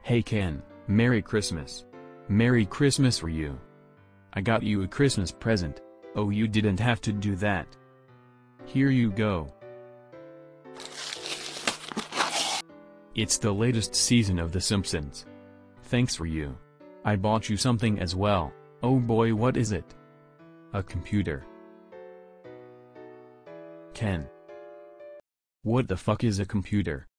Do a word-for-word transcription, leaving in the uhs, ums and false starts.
Hey Ken, Merry Christmas. Merry Christmas for you. I got you a Christmas present. Oh, you didn't have to do that. Here you go. It's the latest season of The Simpsons. Thanks for you. I bought you something as well. Oh boy, what is it? A computer. Ken. What the fuck is a computer?